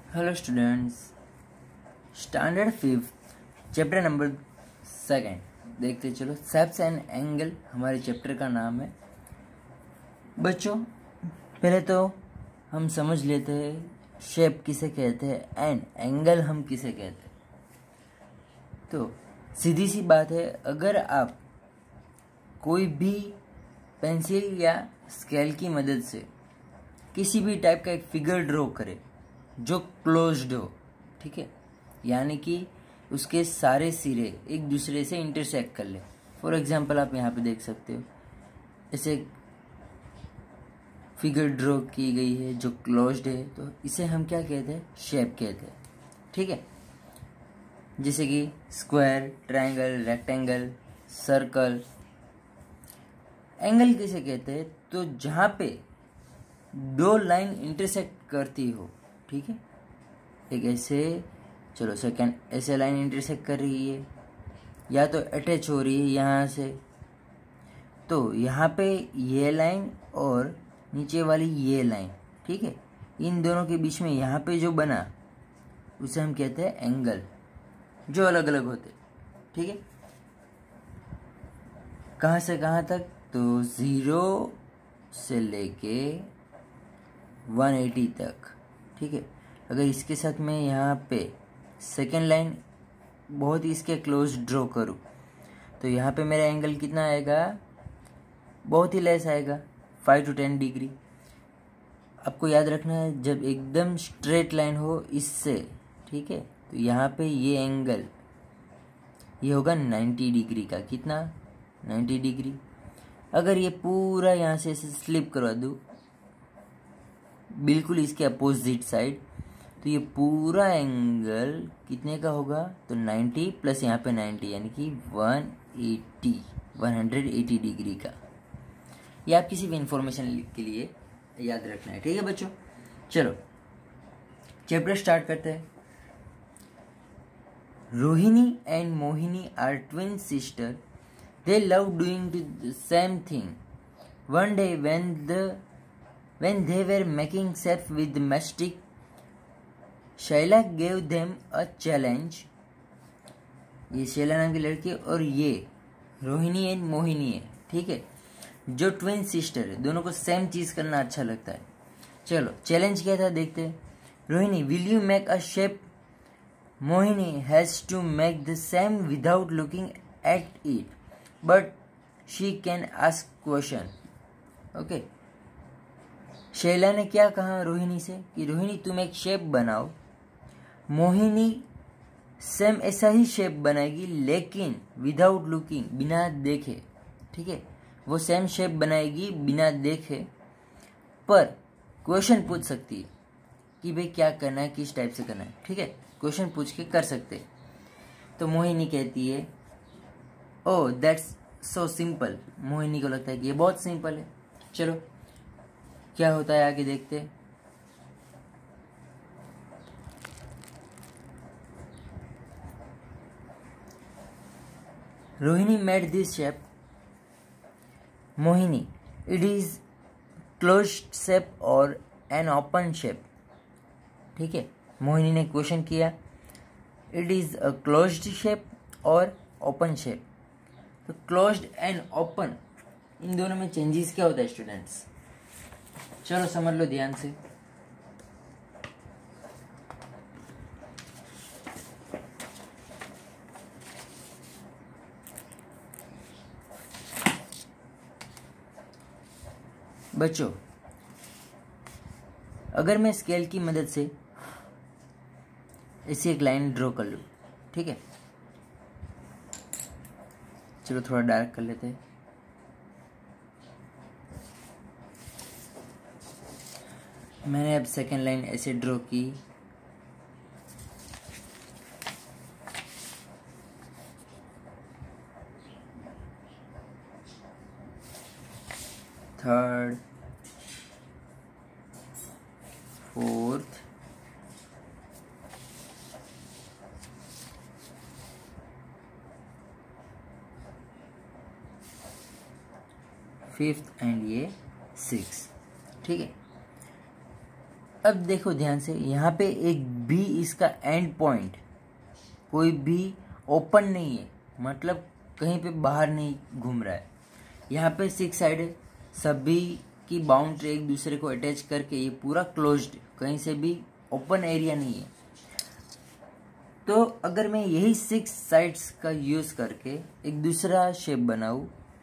Hello students, standard 5 chapter number 2 देखते चलो। Shapes and angle हमारे चैप्टर का नाम है। बच्चों, पहले तो हम समझ लेते हैं शेप किसे कहते हैं एंड एंगल हम किसे कहते हैं। तो सीधी सी बात है, अगर आप कोई भी पेंसिल या स्केल की मदद से किसी भी टाइप का एक फिगर ड्रॉ करें जो क्लोज्ड हो, ठीक है, यानी कि उसके सारे सिरे एक दूसरे से इंटरसेक्ट कर ले। फॉर एग्जांपल आप यहाँ पे देख सकते हो, ऐसे फिगर ड्रॉ की गई है जो क्लोज्ड है, तो इसे हम क्या कहते हैं? शेप कहते हैं, ठीक है। जैसे कि square, triangle, rectangle, circle. Angle किसे कहते हैं? तो जहाँ पे दो लाइन इंटरसेक्ट करती हो, ठीक है, एक ऐसे, चलो सेकंड, ऐसे लाइन इंटरसेक्ट कर रही है या तो अटैच हो रही है यहाँ से, तो यहाँ पे ये लाइन और नीचे वाली ये लाइन, ठीक है, इन दोनों के बीच में यहाँ पे जो बना उसे हम कहते हैं एंगल, जो अलग अलग होते, ठीक है। कहाँ से कहाँ तक? तो 0 से लेके 180 तक, ठीक है। अगर इसके साथ मैं यहाँ पे सेकेंड लाइन बहुत ही इसके क्लोज ड्रॉ करूँ तो यहाँ पे मेरा एंगल कितना आएगा? बहुत ही लेस आएगा, 5 to 10 डिग्री। आपको याद रखना है, जब एकदम स्ट्रेट लाइन हो इससे, ठीक है, तो यहाँ पे ये एंगल ये होगा 90 डिग्री का। कितना? 90 डिग्री। अगर ये पूरा यहाँ से ऐसे स्लिप करवा दूँ बिल्कुल इसके अपोजिट साइड, तो ये पूरा एंगल कितने का होगा? तो 90 प्लस यहाँ पे 90 यानी कि 180 डिग्री का। ये आप किसी भी इंफॉर्मेशन के लिए याद रखना है, ठीक है बच्चों। चलो चैप्टर स्टार्ट करते हैं। Rohini and Mohini are twin sister. They love doing the same thing. One day when they were making shapes with the matchstick, Shaila gave them a challenge. ये शैला नाम की लड़की और ये रोहिणी एंड मोहिनी है, ठीक है, जो ट्विन सिस्टर है, दोनों को सेम चीज करना अच्छा लगता है। चलो चैलेंज क्या था देखते हैं। Rohini, will you make a shape? Mohini has to make the same without looking at it, but she can ask question. Okay, Shaila ने क्या कहा रोहिणी से कि रोहिणी तुम एक शेप बनाओ। मोहिनी सेम ऐसा ही शेप बनाएगी लेकिन विदाउट लुकिंग, बिना देखे, ठीक है, वो सेम शेप बनाएगी बिना देखे, पर क्वेश्चन पूछ सकती है कि भाई क्या करना है, किस टाइप से करना है, ठीक है, क्वेश्चन पूछ के कर सकते हैं। तो मोहिनी कहती है oh that's so simple. Mohini को लगता है कि ये बहुत सिंपल है। चलो क्या होता है आगे देखते हैं। Rohini made this shape. Mohini, it is closed shape और एन ओपन शेप, ठीक है। मोहिनी ने क्वेश्चन किया it is a closed shape और ओपन शेप। तो क्लोज्ड एंड ओपन, इन दोनों में चेंजेस क्या होता है स्टूडेंट्स? चलो समझ लो ध्यान से। बच्चों, अगर मैं स्केल की मदद से ऐसी एक लाइन ड्रॉ कर लूं, ठीक है, चलो थोड़ा डार्क कर लेते हैं। मैंने अब सेकेंड लाइन ऐसे ड्रॉ की, थर्ड, फोर्थ, फिफ्थ एंड ये 6, ठीक है। अब देखो ध्यान से, यहाँ पे एक भी इसका एंड पॉइंट कोई भी ओपन नहीं है, मतलब कहीं पे बाहर नहीं घूम रहा है। यहाँ पे 6 साइड है, सभी की बाउंड्री एक दूसरे को अटैच करके ये पूरा क्लोज्ड, कहीं से भी ओपन एरिया नहीं है। तो अगर मैं यही 6 साइड्स का यूज करके एक दूसरा शेप बनाऊं,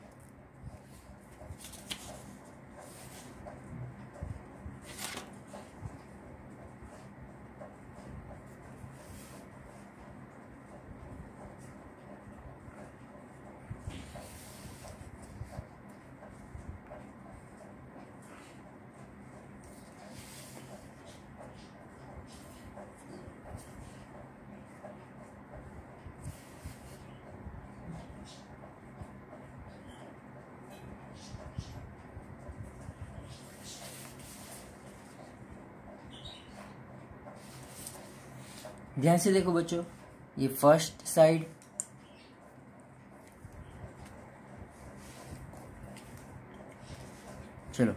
ध्यान से देखो बच्चों, ये फर्स्ट साइड, चलो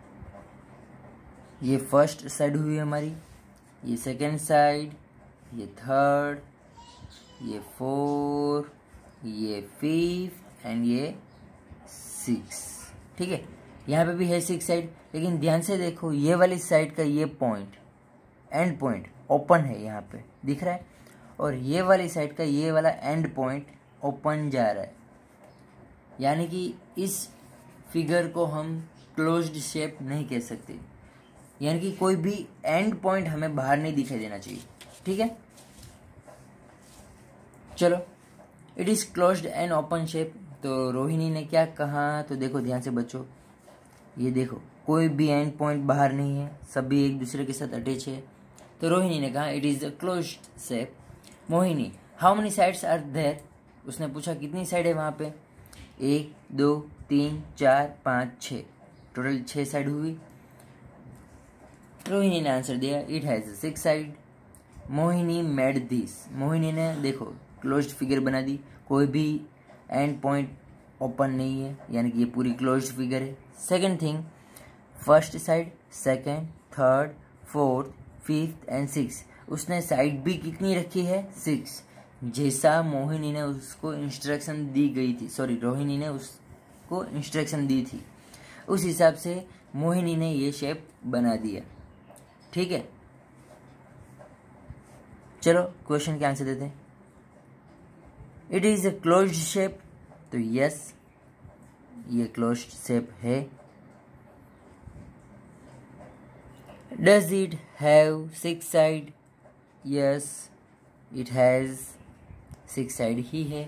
ये फर्स्ट साइड हुई हमारी, ये सेकेंड साइड, ये थर्ड, ये फोर्थ, ये फिफ्थ एंड ये 6। ठीक है, यहाँ पे भी है 6 साइड, लेकिन ध्यान से देखो ये वाली साइड का ये पॉइंट, एंड पॉइंट ओपन है, यहाँ पे दिख रहा है, और ये वाली साइड का ये वाला एंड पॉइंट ओपन जा रहा है। यानी कि इस फिगर को हम क्लोज्ड शेप नहीं कह सकते, यानी कि कोई भी एंड पॉइंट हमें बाहर नहीं दिखाई देना चाहिए। ठीक है, चलो, it is closed and open shape. तो रोहिणी ने क्या कहा, तो देखो ध्यान से बच्चों, ये देखो कोई भी एंड पॉइंट बाहर नहीं है, सभी एक दूसरे के साथ अटैच है। तो रोहिणी ने कहा it is a closed shape. Mohini, how many sides are there, उसने पूछा कितनी साइड है वहां पे। 1 2 3 4 5 6, टोटल 6 साइड हुई। रोहिणी ने आंसर दिया it has 6 side. Mohini made this, Mohini ने देखो क्लोज्ड फिगर बना दी, कोई भी एंड पॉइंट ओपन नहीं है, यानी कि ये पूरी क्लोज्ड फिगर है। Second thing, first side, second, third, fourth, fifth and 6, उसने साइड भी कितनी रखी है, 6, जैसा मोहिनी ने उसको इंस्ट्रक्शन दी गई थी, सॉरी रोहिणी ने उसको इंस्ट्रक्शन दी थी, उस हिसाब से मोहिनी ने ये शेप बना दिया। ठीक है, चलो क्वेश्चन के आंसर देते हैं। It is a closed shape, तो यस ये क्लोज्ड शेप है। Does it have 6 side, yes it has 6 side ही है।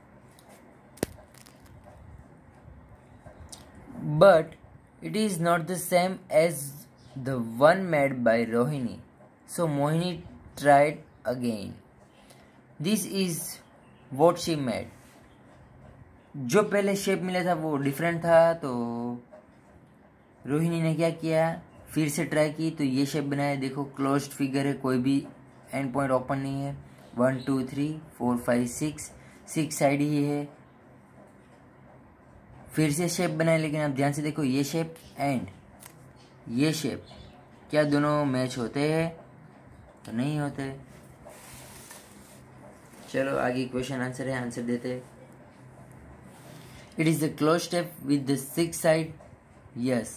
But it is not the same as the one made by Rohini, so Mohini tried again. This is what she made, जो पहले shape मिला था वो different था, तो रोहिणी ने क्या किया, फिर से ट्राई की, तो ये शेप बनाया। देखो क्लोज्ड फिगर है, कोई भी एंड पॉइंट ओपन नहीं है। 1 2 3 4 5 6 साइड ही है। फिर से शेप बनाए, लेकिन आप ध्यान से देखो ये शेप एंड ये शेप, क्या दोनों मैच होते हैं, तो नहीं होते। चलो आगे क्वेश्चन आंसर है, आंसर देते हैं। It is the close shape with the 6 side, yes.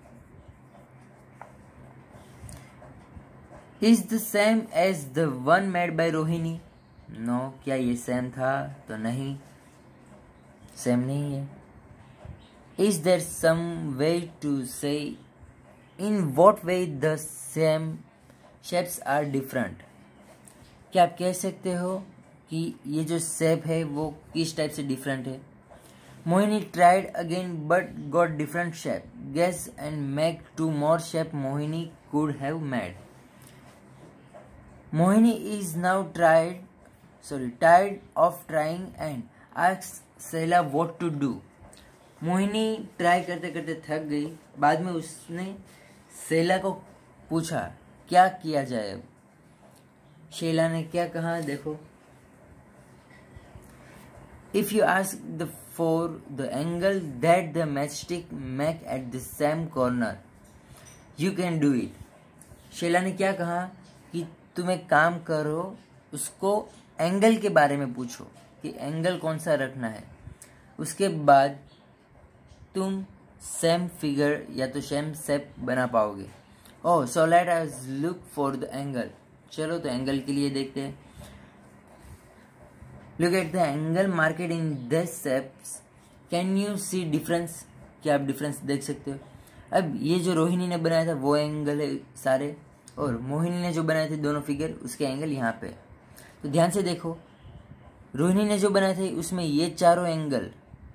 Is the same as the one made by Rohini, no, क्या ये सेम था, तो नहीं, सेम नहीं है। Is there some way to say in what way the same shapes are different, क्या आप कह सकते हो कि ये जो शेप है वो किस टाइप से डिफरेंट है। Mohini tried again but got different shape, guess and make 2 more shape Mohini could have made. Mohini is now tired of trying and asks Sela what to do. Mohini try करते करते थक गई, बाद में उसने शैला को पूछा क्या किया जाए अब। शैला ने क्या कहा, देखो, if you ask for the angle that the matchstick make at the same corner you can do it. Shaila ने क्या कहा कि तुम एक काम करो, उसको एंगल के बारे में पूछो कि एंगल कौन सा रखना है। उसके बाद तुम सेम फिगर या तो सेम शेप बना पाओगे। Oh so let us look for the angle. चलो तो एंगल के लिए देखते हैं। Look at the angle marked in this shapes, can you see difference? क्या आप डिफरेंस देख सकते हो? अब ये जो रोहिणी ने बनाया था वो एंगल है सारे, और मोहिनी ने जो बनाए थे दोनों फिगर उसके एंगल यहाँ पे। तो ध्यान से देखो, रोहिणी ने जो बनाए थे उसमें ये चारों एंगल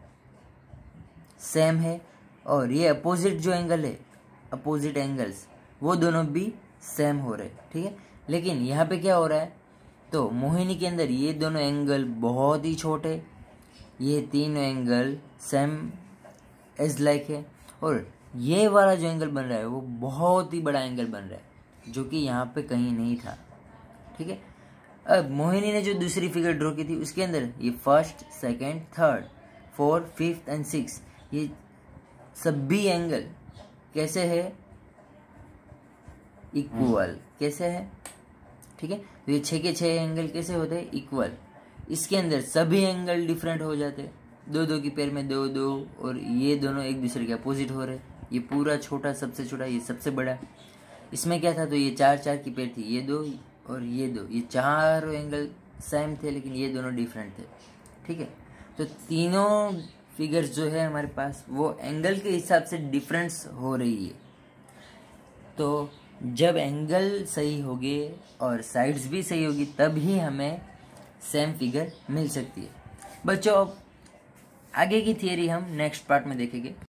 सेम है, और ये अपोजिट जो एंगल है, अपोजिट एंगल्स वो दोनों भी सेम हो रहे, ठीक है। लेकिन यहाँ पे क्या हो रहा है, तो मोहिनी के अंदर ये दोनों एंगल बहुत ही छोटे, ये तीनों एंगल सेम एज लाइक है, और ये वाला जो एंगल बन रहा है वो बहुत ही बड़ा एंगल बन रहा है जो कि यहाँ पे कहीं नहीं था, ठीक है। अब मोहिनी ने जो दूसरी फिगर ड्रॉ की थी उसके अंदर ये first, second, third, fourth, fifth and six, ये सभी एंगल कैसे है, इक्वल कैसे है, ठीक है। तो ये 6 के 6 एंगल कैसे होते हैं, इक्वल। इसके अंदर सभी एंगल डिफरेंट हो जाते हैं, 2-2 की पेयर में 2-2, और ये दोनों एक दूसरे के अपोजिट हो रहे। ये पूरा छोटा सबसे छोटा, ये सबसे बड़ा। इसमें क्या था, तो ये 4-4 की पेयर थी, ये 2 और ये 2, ये चारों एंगल सेम थे लेकिन ये दोनों डिफरेंट थे, ठीक है। तो तीनों फिगर्स जो है हमारे पास वो एंगल के हिसाब से डिफरेंस हो रही है। तो जब एंगल सही होगी और साइड्स भी सही होगी तब ही हमें सेम फिगर मिल सकती है। बच्चों अब आगे की थियरी हम नेक्स्ट पार्ट में देखेंगे।